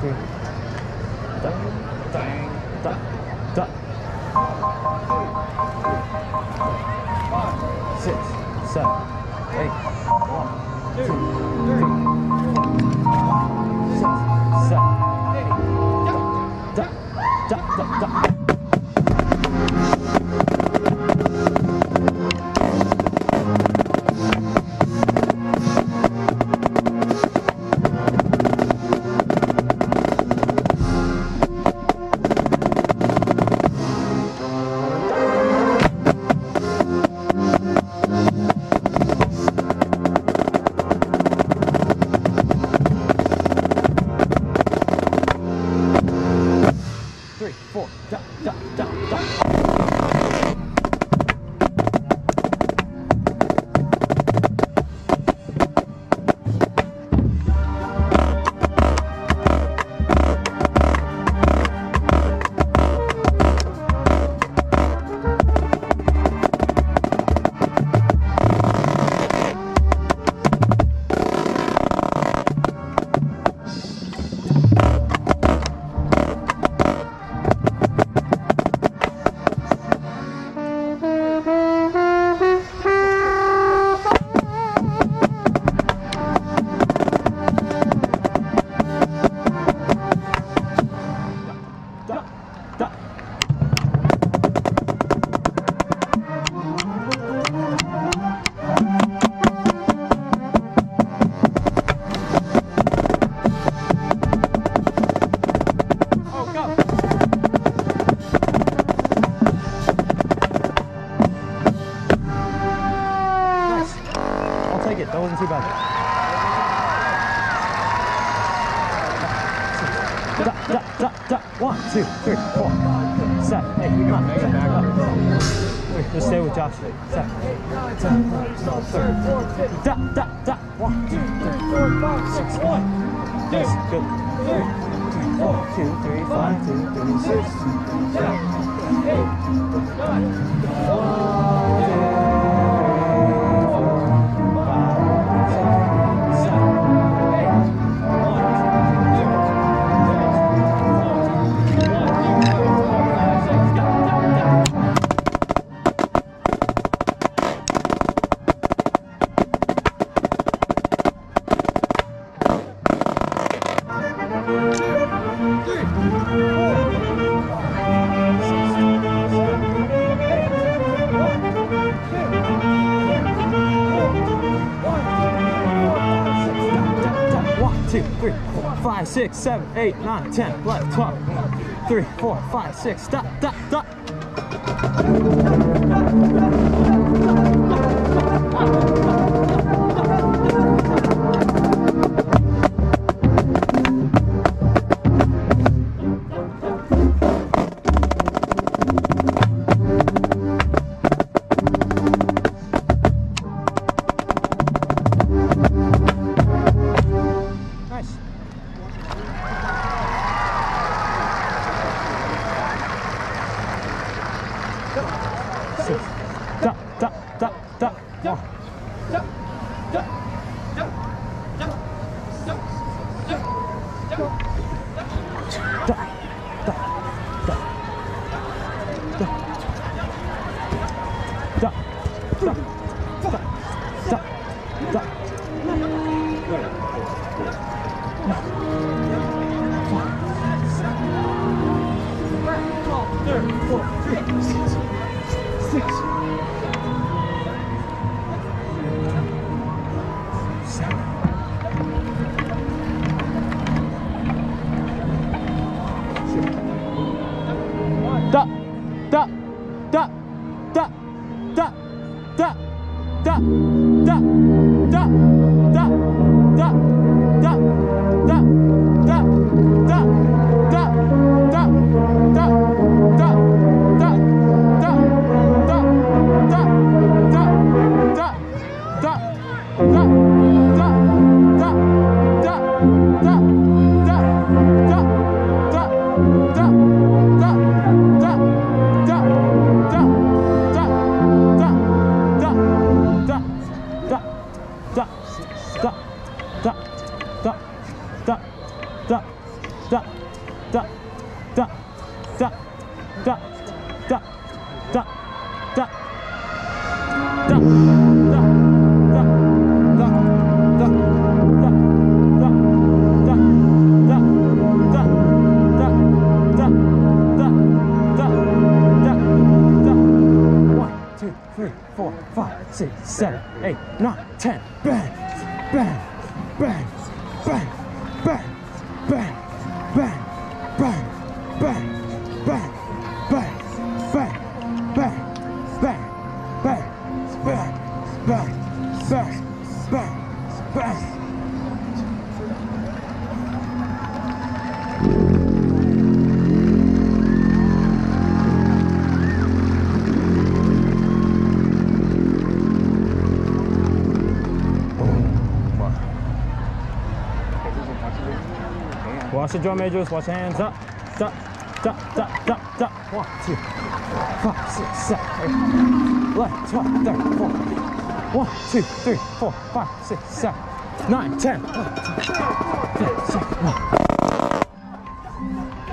3. Duck, duck, duck, duck. 6, 7, 8. 1, 2, 3, 4, 6, 7, 8. Duck, duck, duck, duck, duck. 3, 4, duck, duck, duck, duck. 1, 2, 3, 4, 7, 8, 9, 10, 11, 12. Just stay with Josh. 7, 8, 9, 10, 11, 12, 13. Duck, duck, duck. 1, 2, 3, 4, 5, 6, 1. Yes, good. 2, 3, 5, 2, 3, 6, 7, 8, 9, 1. Two, 3, 4, 5, 6, 7, 8, 9, 10, 11, 12, 3, 4, 5, 6, stop, stop, stop. Duck, duck, duck, duck, duck, duck, duck, duck, duck, duck, duck, duck, duck, duck, duck, duck, duck. 6, da, da, da, da, da, da, da, da, da, Three, four, five, six, seven, eight, nine, 10. Bang, bang, bang, bang, bang, bang, bang, bang, bang, bang, bang, bang, bang, bang, bang, bang, bang, bang, bang, bang. Watch the drum majors, watch your hands up. Up, up, up, up, up. 1, 2, 5, 6, 7, 8, 11, 12, 13, 14. 1, 2, 3, 4, 5, 6, 7, 9, 10. 1, 2, 3, 4, 5, 6, 7, 1.